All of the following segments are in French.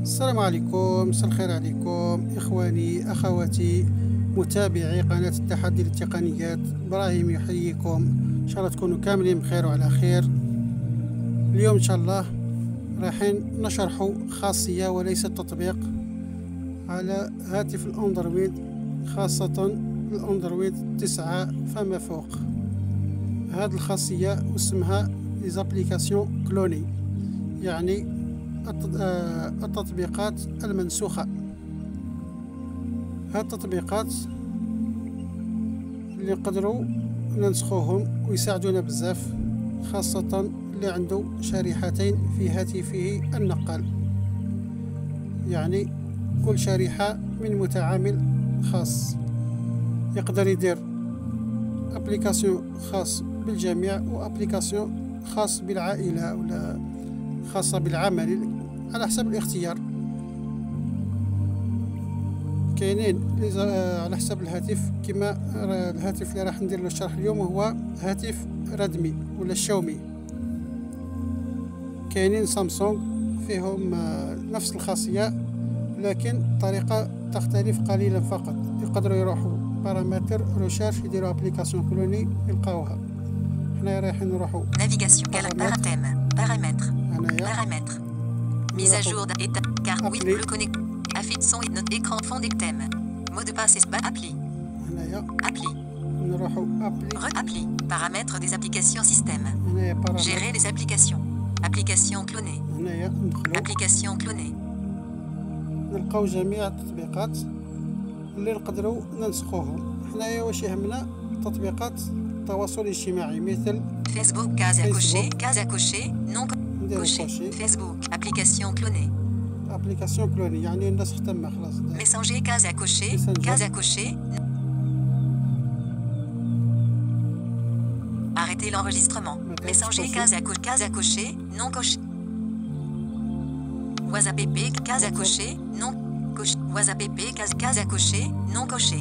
السلام عليكم، مساء الخير عليكم إخواني أخواتي متابعي قناة التحدي للتقنيات. إبراهيم يحييكم، إن شاء الله تكونوا كاملين بخير وعلى خير. اليوم إن شاء الله رايحين نشرحوا خاصية وليس تطبيق على هاتف الأندرويد، خاصة الأندرويد 9 فما فوق. هذه الخاصية اسمها ليزابليكاسيون كلوني، يعني التطبيقات المنسوخة. هاد التطبيقات اللي نقدروا ننسخوهم ويساعدونا بزاف، خاصة اللي عنده شريحتين في هاتفه النقال، يعني كل شريحة من متعامل خاص. يقدر يدير ابليكاسيون خاص بالجميع وابليكاسيون خاص بالعائلة ولا خاصة بالعمل على حسب الاختيار. كاينين على حسب الهاتف، كما الهاتف اللي راح ندير له الشرح اليوم هو هاتف ريدمي ولا شاومي. كاينين سامسونج فيهم نفس الخاصية، لكن طريقة تختلف قليلا فقط. يقدروا يروحوا بارامتر ريشيرش يديروا ابليكاسيون كلوني يلقاوها. حنا رايحين نروحوا navigation paramètres mise à jour d'état carte oui le connect affiche son et notre écran fond des thèmes mot de passe appli appli نروحوا appli paramètres des applications système gérer les applications clonées applications clonées. نلقاو جميع التطبيقات اللي نقدروا ننسخوهم. حنايا واش يهمنا؟ تطبيقات التواصل الاجتماعي مثل Facebook, case à cocher, non coché. Facebook, application clonée. Application clonée, يعني النسخ تم خلاص. Messager, case à cocher. Arrêtez l'enregistrement. Messager, case à cocher, non coché. WhatsApp, case à cocher, non coché. WhatsApp, case à cocher, non coché.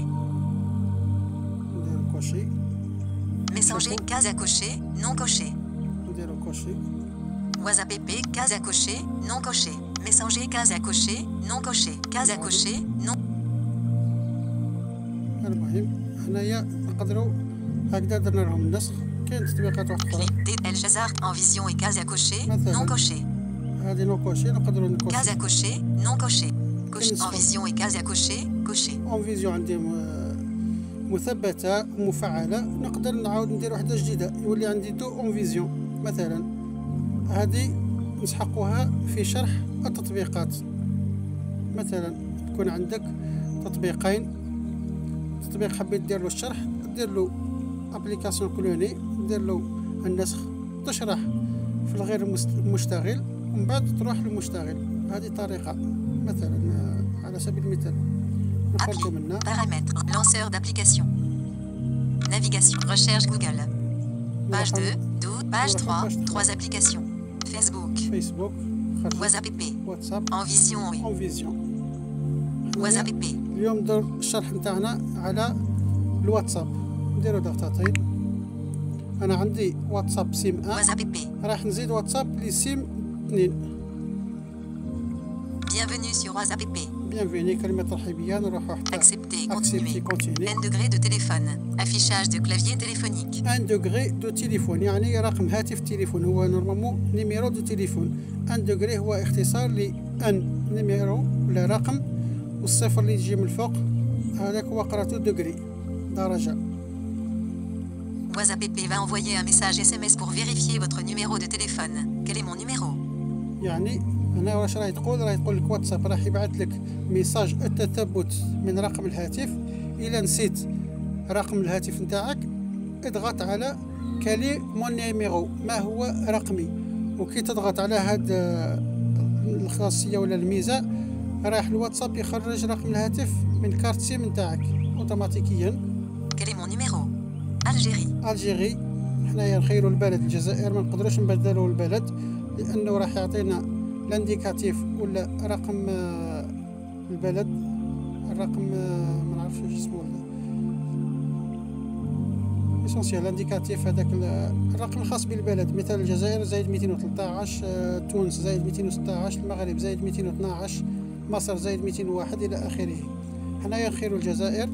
Messager, case à cocher, non coché. WhatsApp, case à cocher, non coché. Messager, case à cocher, non coché. Case à cocher, non. المهم هنايا نقدروا هكذا درنا لهم النسخ. كاين تطبيقات أخرى. Eljazzar en vision et case à cocher, non coché. هذه نو كوشي نقدروا نكوشي. Case à cocher, non coché. En vision et case à cocher, coché. En vision عندي مثبتة ومفعلة، نقدر نعاود ندير واحدة جديدة يولي عندي تو اون فيزيون. مثلا هذه نسحقها في شرح التطبيقات. مثلا تكون عندك تطبيقين، تطبيق حبيت دير له الشرح، دير له ابليكاسيون كلوني، دير له النسخ، تشرح في الغير المشتغل ومن بعد تروح للمشتغل. هذه طريقة مثلا على سبيل المثال. Paramètres, lanceur d'application. Navigation, recherche Google. Page 2, 12, page 3, 3 applications. Facebook. WhatsApp, en vision, oui. WhatsApp. اليوم ندير الشرح نتاعنا على الواتساب. نديرو ضغطتين. أنا عندي واتساب سيم 1، راح نزيد واتساب لسيم 2. Bienvenue sur WhatsApp. Bienvenue, كلمة ترحيبية. نروحو حتى Accepter, continuer. 1 degré de téléphone. Affichage de clavier téléphonique. 1 degré de téléphone يعني رقم هاتف تليفون، هو نورمالمون نيميرو دو تليفون. 1 degré هو اختصار ل ان نيميرو ولا رقم، والصفر اللي يجي من الفوق هذاك هو قراته degré درجة. WhatsApp va envoyer un message SMS pour vérifier votre numéro de téléphone. Quel est mon numéro? يعني هنا واش راهي تقول؟ راهي تقول لك واتساب راح يبعث لك ميساج التثبت من رقم الهاتف. إلا نسيت رقم الهاتف نتاعك اضغط على كالي مون نيميرو، ما هو رقمي. وكي تضغط على هاد الخاصية ولا الميزة رايح الواتساب يخرج رقم الهاتف من كارت سيم نتاعك اوتوماتيكيا. كالي مون نيميرو الجيري. حنايا نخيروا البلد الجزائر، ما نقدروش نبدلوا البلد لانه راح يعطينا لانديكاتيف ولا رقم البلد، الرقم ما نعرفش واش اسمه اسونسيال انديكاتيف هذاك الرقم الخاص بالبلد، مثال الجزائر زائد 213، تونس زائد 216، المغرب زائد 212، مصر زائد 201 الى اخره. هنايا نخيروا الجزائر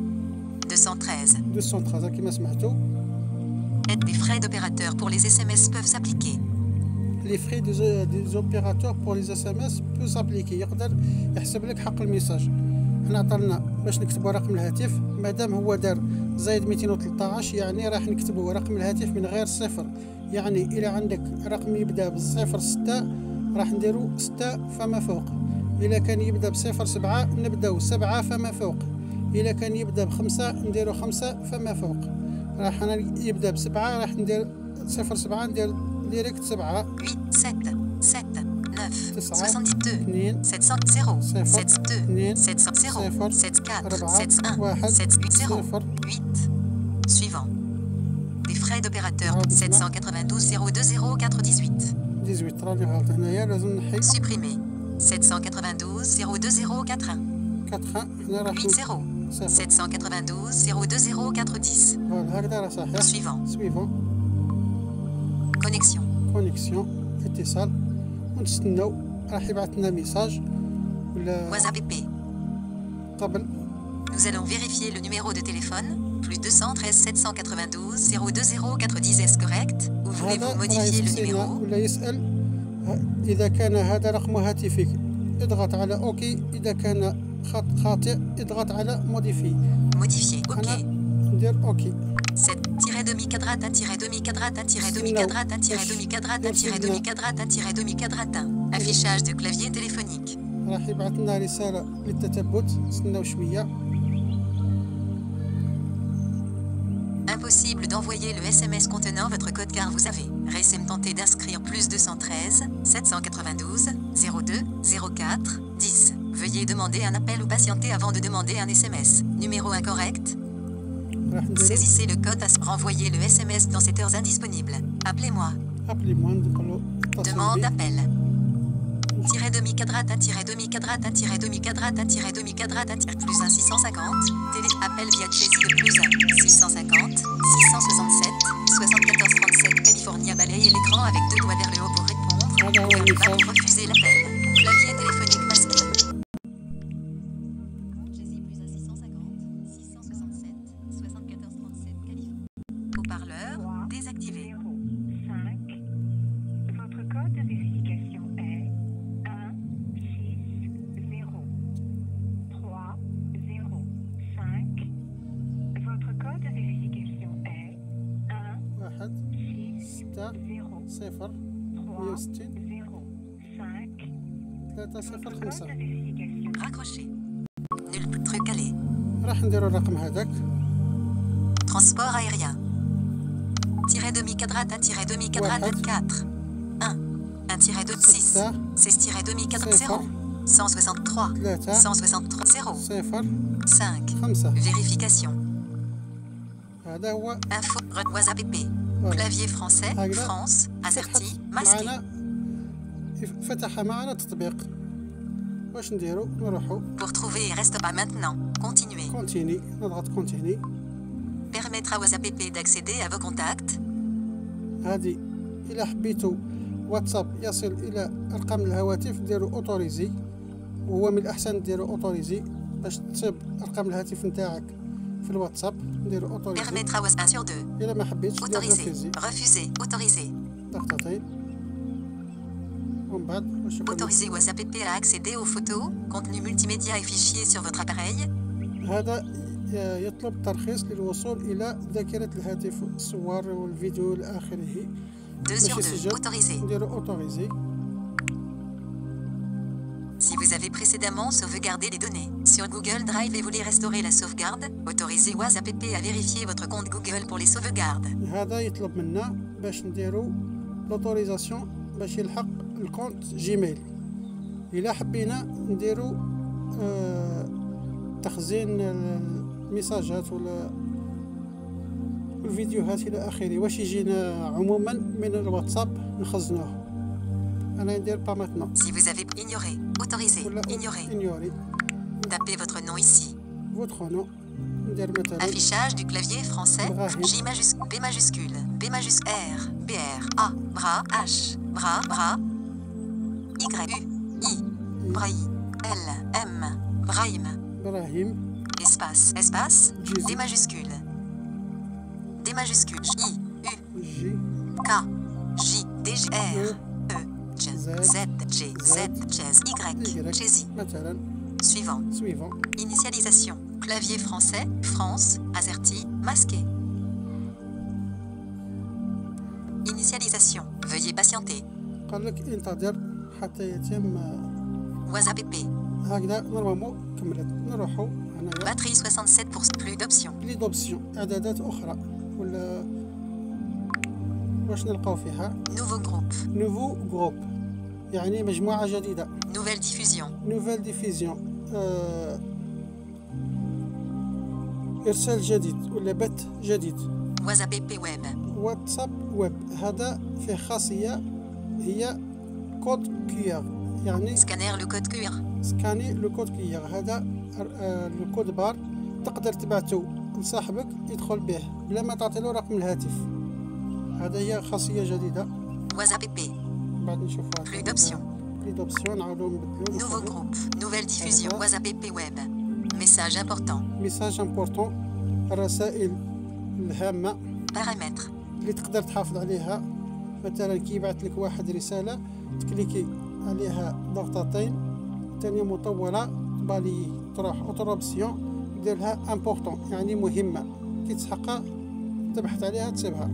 213 كما سمعتوا. Les frais d'opérateur pour les SMS peuvent s'appliquer. Les frais des opérateurs pour les SMS peuvent s'appliquer. يقدر يحسب لك حق الميساج. حنا عطلنا باش نكتبوا رقم الهاتف، مادام هو دار زائد 213 يعني راح نكتبوا رقم الهاتف من غير صفر. يعني إلى عندك رقم يبدأ بالصفر 6 راح نديرو 6 فما فوق. إذا كان يبدأ بصفر 7 نبداو 7 فما فوق. إذا كان يبدأ ب5 نديرو 5 فما فوق. راح يبدأ ب7 راح ندير 07 ندير ديريكت 7 8 7 9 72 700 0 2 700 74 71 70 8 suivant. Des frais d'opérateur 792 020 418 18 راني غلط هنايا لازم نحي. Supprimer 792 020 41 هنا راح 80 792 020 410 فوالا هكذا راه صحيح. Suivant. Connexion اتصال ونستناو راح يبعث لنا ميساج ولا WhatsApp PP. قبل. Nous allons vérifier le numéro de téléphone plus 213 792 020 410. Est-ce correct ou voulez-vous modifier le numéro? ولا يسأل إذا كان هذا رقم هاتفك اضغط على أوكي، إذا كان خاطئ اضغط على Modifier. OK. ندير أوكي. 7-demi-quadratin, demi-quadratin, demi-quadratin, demi-quadratin, demi-quadratin, demi-quadratin. Affichage de clavier téléphonique. راح يبعث لنا رسالة للتثبت، نستناو شوية. Impossible d'envoyer le SMS contenant votre code car vous avez tenté d'inscrire plus 213 792 02 04 10. Veuillez demander un appel ou patienter avant de demander un SMS. Numéro incorrect. Saisissez le code à renvoyer le SMS dans cette heure indisponible. Appelez-moi. Demande d'appel. Demi-quadratin, demi-quadratin, demi-quadratin, demi-quadratin, plus 1 650. Appel via Jessie de plus 1 650 667 74 37. California balaye l'écran avec 2 doigts vers le haut pour répondre. Refuser l'appel. Clavier téléphonique masqué. Jessie plus 1 650 667 74 37. Californie. Haut-parleur désactivé. 5. Votre code de vérification est 1 6 0 3 0 5. Votre code de vérification est 1 6 0 0 3 0 5. 305. Raccroché. Nul truc allé. راح نديرو الرقم هذاك. Transport aérien. Demi-quadratin, demi-quadratin 4. 1. 1-2 6. 16 demi-quadratin 0. 163. 163 0. 5. 5. Vérification. هذا هو. Info. WhatsApp PP. Clavier français. France. Asserti. Masqué. فتح معنا تطبيق. واش نديرو؟ نروحو. Pour trouver et reste pas maintenant. Continuez. Continue. نضغط Continue. Permettre à WhatsApp PP d'accéder à vos contacts. هذه إلا حبيتوا واتساب يصل إلى أرقام الهواتف ديروا أوتوريزي، وهو من الأحسن ديروا أوتوريزي باش تصيب أرقام الهاتف نتاعك في الواتساب. نديروا أوتوريزي. Permettre à WhatsApp 1 sur 2. إلا ما حبيتش دير Autoriser. Refuser. Autoriser. ضغطتين ومن بعد واش يقول؟ Autoriser WhatsApp PP à accéder aux photos, contenus multimédia et fichiers sur votre appareil. هذا يطلب ترخيص للوصول إلى ذاكرة الهاتف، الصور والفيديو إلى آخره. 2 sur 2. Autorisé. نديرو أوتوريزي. Si vous avez précédemment sauvegardé les données sur Google Drive et voulez restaurer la sauvegarde, autorisez WhatsApp PP à vérifier votre compte Google pour les sauvegardes. هذا يطلب منا باش نديرو لوتوريزاسيون باش يلحق الكونت جيميل. إلا حبينا نديرو تخزين الميساجات ولا الفيديوهات إلى آخره، واش يجينا عموما من الواتساب نخزنوه. أنا ندير با ماتنون. Si vous avez ignoré, autorisé, ignoré. ignorer. Tapez votre nom ici. Votre nom. ندير مثلا Affichage du clavier français. Brahim. J majuscule, B majuscule, B majuscule, R, BR, A, bras, H, bras, bras, Y, U, I, Braille, L, M, Brahim, Brahim espace, espace, Jésus. D majuscule, D majuscule, J, U, J K, J, D, J, R, E, J, Z, J, Z, Jazz, Y, Y Jazzy. مثلا Suivant. suivant Initialisation. Clavier français, France, AZERTY, masqué. Initialisation. Veuillez patienter. قال لك انتظر حتى يتم WhatsApp PP. هكذا نورمالمون كملت. نروحوا هنايا Batterie 67%. Plus d'options. لي دوبسيون اعدادات اخرى ولا واش نلقاو فيها Nouveau groupe. نوفو جروب يعني مجموعة جديدة Nouvelle diffusion. نوفيل ديفيزيون إرسال جديد ولا بث جديد WhatsApp PP Web. واتساب ويب هذا فيه خاصية هي كود كيار يعني Scanner le code QR. سكاني لو كود كيار هذا لو كود بار تقدر تبعته لصاحبك يدخل به بلا ما تعطي له رقم الهاتف هذا هي خاصية جديدة WhatsApp PP. بعد نشوفها Plus d'options. لي دوبسيون نعاودو نبدلو Nouveau groupe. Nouvelle diffusion. WhatsApp PP Web. Message important. ميساج امبورطون الرسائل الهامة Paramètres. اللي تقدر تحافظ عليها مثلا كي يبعث لك واحد رسالة تكليكي عليها ضغطتين ثانية مطولة بالي تروح اوتوروبسيون دير لها امبورطون يعني مهمة كي تسحقها تبحث عليها تسيبها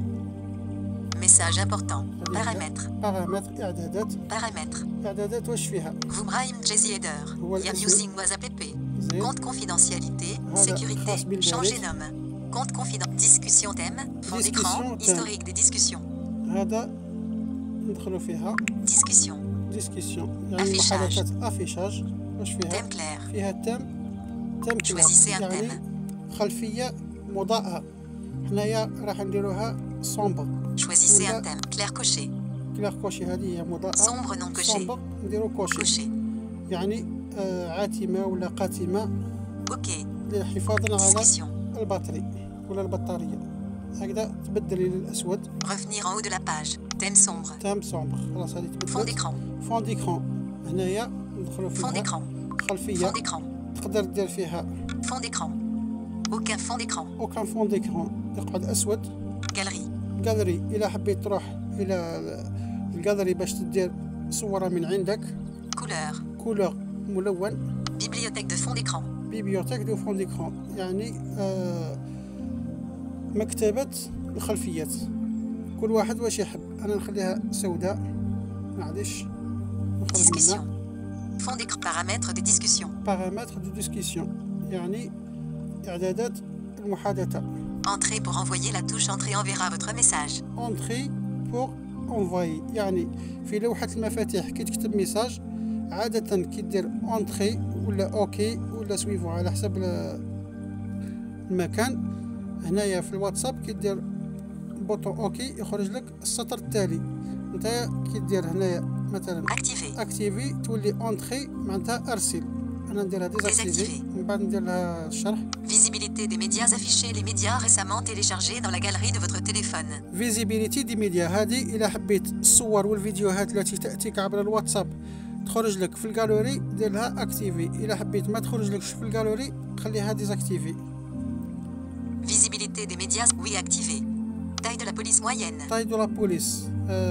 Message important. Paramètres. بارامتر Paramètres. اعدادات واش فيها Vous Brahim Jazzy Header. هو Yam الاسم. using WhatsApp PP. زين Compte confidentialité. Voilà, Sécurité. trace بالبريد. Changer nom. Compte confident. Discussion thème. Fond Discussion d'écran. thème. Historique des discussions. هذا ندخلوا فيها Discussion. ديسكسيون يعني Affichage. محادثات افيشاج واش فيها Thème clair. فيها تام Choisissez un يعني خلفية مضاءة حنايا راح نديروها صومبر Choisissez Oula. un thème. Clair coché. كلاغ كوشي هذه هي مضاءة Sombre non coché. صومبر نديرو كوشي Coché. يعني عاتمة ولا قاتمة OK. لحفاظا على Discussion. البطاري ولا البطارية هكذا تبدلي للأسود Revenir en haut de la page. Thème sombre. تام صومبر خلاص هذه Fond تبدلت d'écran. فون ديكرون هنايا ندخلو Fond فيها d'écran. خلفية Fond d'écran. تقدر دير فيها Fond d'écran. Aucun fond d'écran. اوكان فون ديكرون يقعد أسود Galerie. جاليري إلا حبيت تروح إلى الجاليري باش تدير صورة من عندك Couleur. كولور ملون Bibliothèque de fond d'écran. بيبيوتيك دو فون ديكرون يعني مكتبة الخلفيات كل واحد واش يحب أنا نخليها سوداء معليش نخرج Discussion. منها Fond d'écran. Paramètres des discussions. بارامتر دو ديسكسيون يعني إعدادات المحادثة Entrée pour envoyer la touche entrée enverra votre message. اونتري بور انفوي يعني في لوحة المفاتيح كي تكتب ميساج عادة كي دير اونتري ولا اوكي ولا سويفون على حسب المكان هنايا في الواتساب كي دير بوطون اوكي يخرج لك السطر التالي نتايا كي دير هنايا مثلا Activé. اكتيفي تولي اونتري معناتها ارسل انا نديرها ديزاكتيفي من بعد ندير لها الشرح Visibilité des médias affichés. Les médias récemment téléchargés dans la galerie de votre téléphone. فيزيبيليتي دي ميديا هذه إلا حبيت الصور والفيديوهات التي تأتيك عبر الواتساب تخرج لك في الجالوري دير لها اكتيفي إلا حبيت ما تخرج لكش في الجالوري خليها ديزاكتيفي Visibilité des médias. Oui, activé. Taille de la police moyenne. تاي دو لا بوليس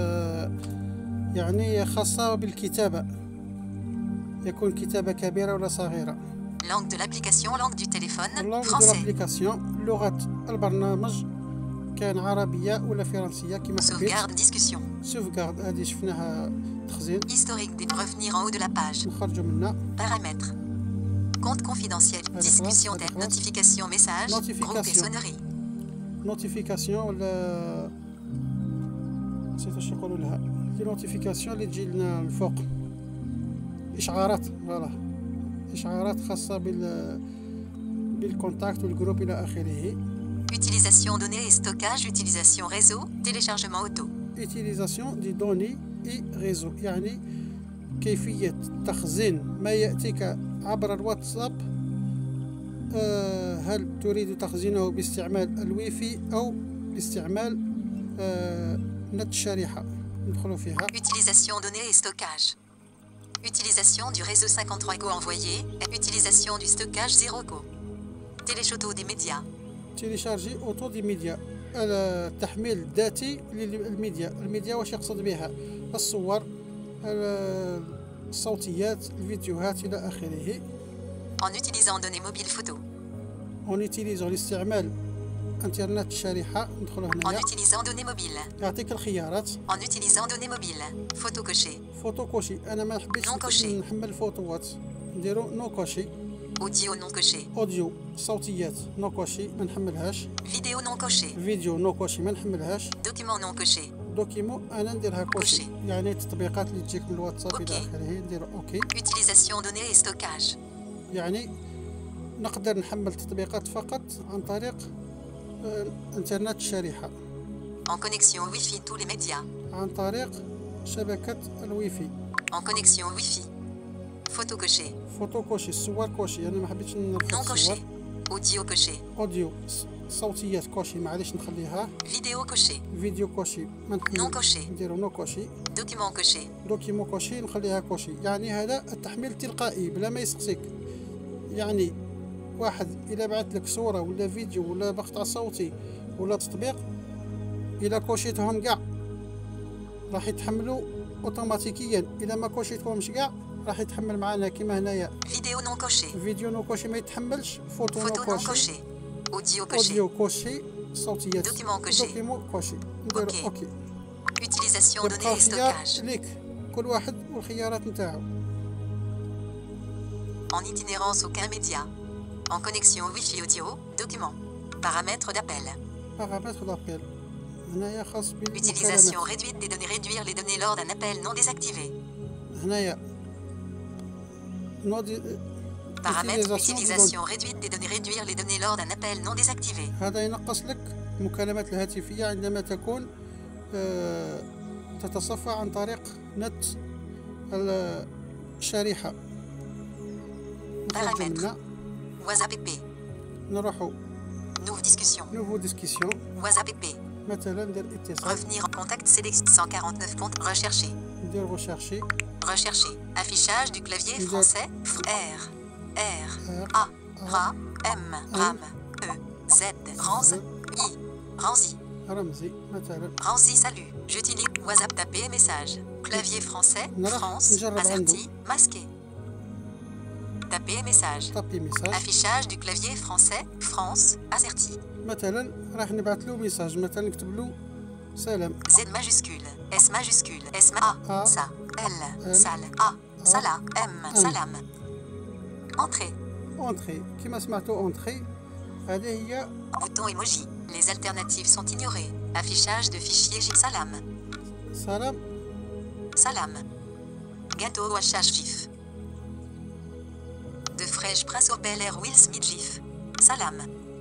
يعني خاصة بالكتابة يكون كتابة كبيرة ولا صغيرة Langue de l'application. Langue du téléphone. اللغة دو Français. لابليكاسيون لغة البرنامج كان عربية ولا فرنسية كما حبيت Sauvegarde. Discussion. سوفغارد هذه شفناها تخزين Historique des. Revenir en haut de la page. نخرجوا منها Paramètres. Compte confidentiel. Allez, Discussion classe, thème. allez, Notification message. Notification. Groupe et sonnerie. نوتيفيكاسيون ولا نسيت واش يقولوا لها دي نوتيفيكاسيون اللي تجي لنا الفوق اشعارات فوالا اشعارات خاصه بالكونتاكت والجروب الى اخره Utilisation données et stockage. Utilisation réseau. Téléchargement auto. utilisation دي دوني اي ريزو يعني كيفيه تخزين ما ياتيك عبر الواتساب هل تريد تخزينه باستعمال الويفي أو باستعمال نت الشريحة؟ ندخلوا فيها. Utilisation données et stockage. Utilisation du réseau 53 Go envoyé. Utilisation du stockage 0 Go. Téléchoto des médias. تيليشارجي اوتو دي ميديا، التحميل الذاتي للميديا. واش يقصد بها؟ الصور، الصوتيات، الفيديوهات إلى آخره. En utilisant données mobiles photos. اون يوتيليزون لاستعمال انترنت الشريحة. ندخلوا En هنايا utilisant données mobiles. يعطيك الخيارات. En utilisant données mobiles. Photo cochée. فوتو كوشي، انا ما حبيتش نون كوشي. نحمل فوتوات، نديرو نو كوشي. Audio non coché. اوديو صوتيات نو كوشي ما نحملهاش. Vidéo non cochée. فيديو نو كوشي ما نحملهاش. Document non coché. دوكيمو انا نديرها كوشي، كوشي. يعني التطبيقات اللي تجيك من الواتساب الى أوكي. اخره نديرو اوكي. Utilisation données et stockage. يعني نقدر نحمل تطبيقات فقط عن طريق انترنت الشريحة، En connexion Wi-Fi tous les médias. عن طريق شبكة الويفي. En connexion Wi-Fi. Photo cochée. فوتو كوشي، الصور كوشي، انا ما حبيتش نرفع Non الصور. coché. Audio coché. اوديو صوتيات كوشي، معليش نخليها. Vidéo cochée. فيديو كوشي ما Non نحمل، coché. نديرو نو كوشي. Document coché. دوكيمو كوشي نخليها كوشي. يعني هذا التحميل التلقائي بلا ما يسقسيك. يعني واحد إلا بعث لك صورة ولا فيديو ولا مقطع صوتي ولا تطبيق، إلا كوشيتهم كاع راح يتحملوا اوتوماتيكيا. إلا ما كوشيتهمش كاع راح يتحمل معنا كيما هنايا. Vidéo non cochée. فيديو نو كوشي ما يتحملش. فوتو Photo نو non كوشي. cochée. Audio coché. اوديو كوشي، صوتيات. دوكيمون كوشي. دوكيمو كوشي. نديرو أوكي. اوكي. Utilisation يبقى données et الخيار stockage. ليك، كل واحد والخيارات نتاعو. En itinérance aucun média. En connexion Wi-Fi audio. Document. Paramètres d'appel. بارامتر دابيل هنايا خاص Utilisation بالمكالمات. réduite des données. Réduire les données lors d'un appel non désactivé. هنايا نودي Paramètres utilisation utilisation réduite des données. Réduire les données lors d'un appel non désactivé. هذا ينقص لك المكالمات الهاتفية عندما تكون تتصفى عن طريق نت الشريحة. نخرج Paramètres. منها، WhatsApp PP. نروحو Nouvelle discussion. نوفو ديسكسيون. WhatsApp PP. مثلا ندير اتصال، Revenir en contact. Sélection 149 comptes. Rechercher. ندير غوشيرشي. Rechercher. Affichage du clavier Vous français. R. R. A. Ra. M. Ram. E. Z. Rance. I. Rancy. رمزي مثلا. Rancy, salut. J'utilise WhatsApp. Taper message. Clavier français. نروح France. نجرب عنده. Asserti. Masqué. Taper message. طابي ميساج. Affichage du clavier français. France. Asserti. مثلا راح نبعث له ميساج، مثلا نكتب له سلام. Z majuscule. S majuscule. S A. A. Sa. L. Sal. A. Sala. M. Salam. Entrée. اونتري، كما سمعتوا اونتري هذه هي. Bouton emoji. Les alternatives sont ignorées. Affichage de fichier GIF. Salam. سلام. Salam. Gâteau au hachage GIF. De fraîche Prince au Bel Air Will Smith GIF. Salam.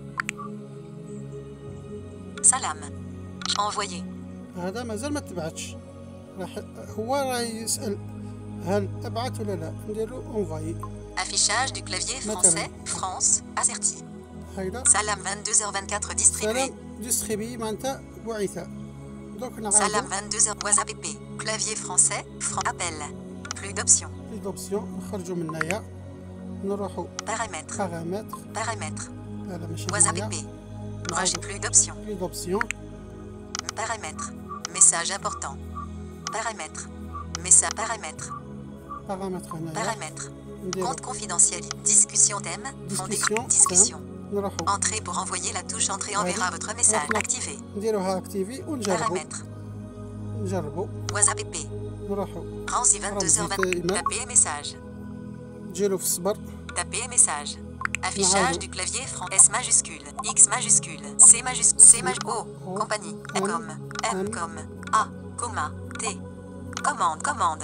Salam. Envoyé. هذا مازال ما تبعتش، راح هو راه يسأل هل ابعث ولا لا. نديرو اونفاي. Affichage du clavier français. France. Asserti. هيدا Salam 22h24 distribué. سلام ديستريبي معناتها بعث. دوك Salam نعاودو 22h. WhatsApp PP. Clavier français. Appel. Plus d'options. لي دوبسيون، نخرجوا من هنايا نروحوا Paramètres. بارامتر. Paramètres. هذا ماشي WhatsApp هنايا. PP. نعاودو Plus d'options. لي دوبسيون. Paramètres. Message important. Paramètres. Message. Paramètres. بارامتر هنايا Paramètres. نديرو Compte confidentiel. Discussion thème. Fond d'écran. Discussion, Discussion. نروحوا Entrée pour envoyer la touche entrée enverra votre message. Maintenant. Activé. نديروها اكتيفي ونجربوا. Paramètres. نجربوا WhatsApp PP. نروحوا Rancy 22h20. دائما. Taper message. تجيلو في الصبر. Taper message. Affichage du clavier franc. S majuscule. X majuscule. C majuscule. C majuscule. O. Compagnie. Com. M com. A. Comma. T. Commande. Commande.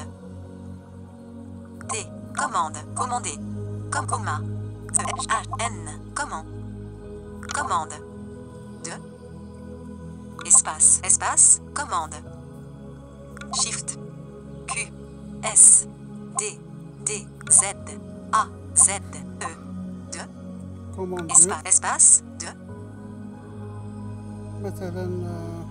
T. Commande. Commander. Comme comma. H. N. Comment. Commande. 2. Espace. Espace. Commande. Shift. Q. S. D. D. Z. A. Z. E. 2. commande 2 espace 2 مثلا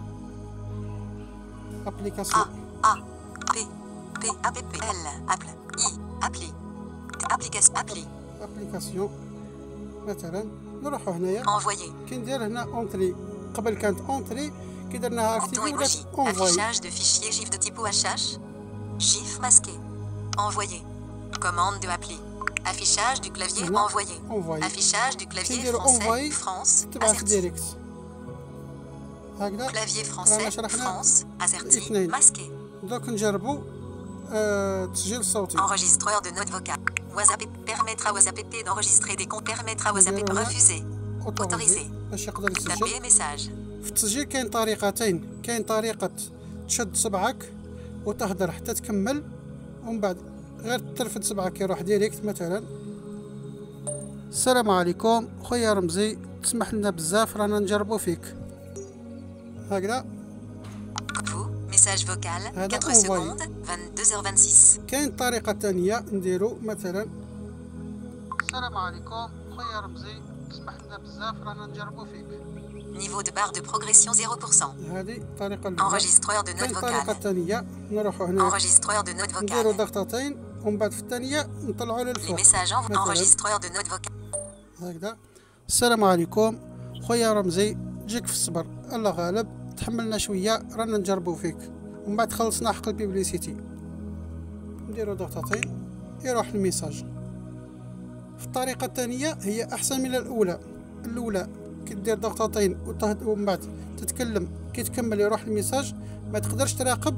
application A P P A P P L Apple I appli application مثلا نروحوا هنايا envoyer كي ندير هنا اونتري قبل كانت اونتري كي درناها bouton اكتيفي ولات emoji اونفوي affichage de fichier GIF de type OHH GIF masqué envoyer commande de appli affichage du clavier هنا envoyer envoyer. affichage du كي clavier نديرو français اونفوي France تبعث asserti ديريكت هكذا. clavier رانا français شرحنا France asserti اثنين. masqué دوك نجربوا التسجيل الصوتي. enregistreur de notes vocales WhatsApp permettre à WhatsApp d'enregistrer des comptes permettre à WhatsApp refuser autorisé باش يقدر يسجل. taper message في التسجيل كاين طريقتين، كاين طريقة تشد صبعك وتهدر حتى تكمل ومن بعد غير ترفد صبعك يروح ديريكت. مثلا السلام عليكم خويا رمزي تسمح لنا بزاف رانا نجربو فيك هكذا. message vocal 4 secondes 22h26. كاين طريقة ثانية نديرو مثلا السلام عليكم خويا رمزي تسمح لنا بزاف رانا نجربو فيك. Niveau de barre de progression 0%. هذه الطريقة الأولى. Enregistreur de notes كاين طريقة vocales. ثانية نروحو هنا Enregistreur de notes نديرو vocales. ضغطتين ومن بعد في الثانية نطلعو Les للفوق messages مثلا enregistreur de notes vocales. هكذا. السلام عليكم خويا رمزي جيك في الصبر الله غالب تحملنا شوية رانا نجربو فيك ومن بعد خلصنا حق البيبليسيتي نديرو ضغطتين يروح الميساج. في الطريقة الثانية هي أحسن من الأولى كي دير ضغطتين ومن بعد تتكلم كي تكمل يروح الميساج ما تقدرش تراقب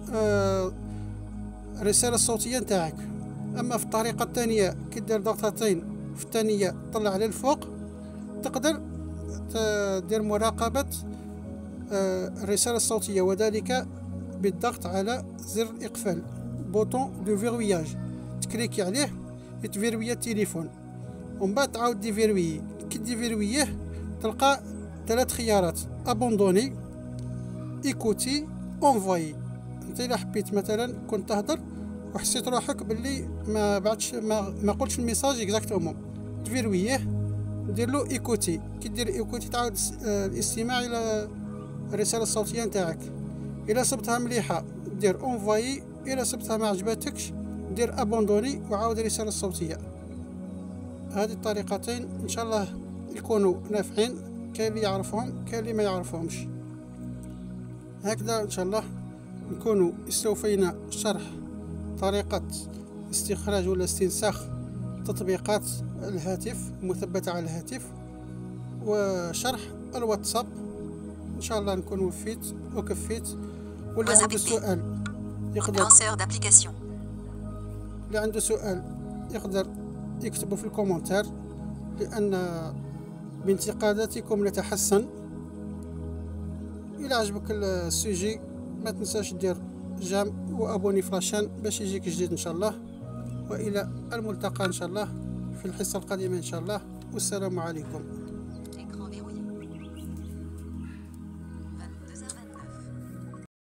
الرسالة الصوتية نتاعك. أما في الطريقة الثانية كي دير ضغطتين في الثانية طلع للفوق تقدر تدير مراقبة الرسالة الصوتية وذلك بالضغط على زر إقفال بوطون دو فيروياج تكليكي عليه يتفيروي التليفون ومن بعد تعاود ديفيرويه. كي ديفيرويه تلقى 3 خيارات ابوندوني ايكوتي اونفوي. انت الا حبيت مثلا كنت تهضر وحسيت روحك باللي ما قلتش الميساج اكزاكتومون تفيرويه دير له ايكوتي. كي دير ايكوتي تعاود الاستماع الى الرسالة الصوتية نتاعك. الا صبتها مليحة دير اونفوي، الا صبتها ما عجبتكش دير ابوندوني وعاود الرسالة الصوتية. هذه الطريقتين ان شاء الله يكونوا نافعين. كاين اللي يعرفهم كاين اللي ما يعرفهمش. هكذا ان شاء الله نكونوا استوفينا شرح طريقة استخراج ولا استنساخ تطبيقات الهاتف مثبتة على الهاتف وشرح الواتساب. ان شاء الله نكون وفيت وكفيت. واللي عنده سؤال يقدر اللي عنده سؤال يقدر يكتبه في الكومنتار لأن بانتقاداتكم نتحسن. إلا عجبك السوجي ما تنساش دير جام وابوني في لاشين باش يجيك جديد ان شاء الله. والى الملتقى ان شاء الله في الحصة القادمة ان شاء الله. والسلام عليكم.